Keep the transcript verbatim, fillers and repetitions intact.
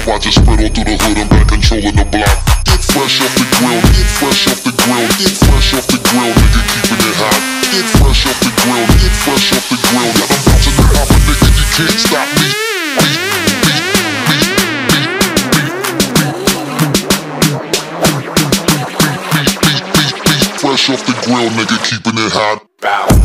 I just spread on through the hood, I'm back controlling the block. Get fresh off the grill, get fresh off the grill, get fresh off the grill, nigga, keeping it hot. Get fresh off the grill, get fresh off the grill. Yeah, I'm bouncing the hopper, nigga, you can't stop me. Beat, beat, beat, beat, beat, beat, beat, beat, beat, beat. Fresh off the grill, nigga, keeping it hot. Bow.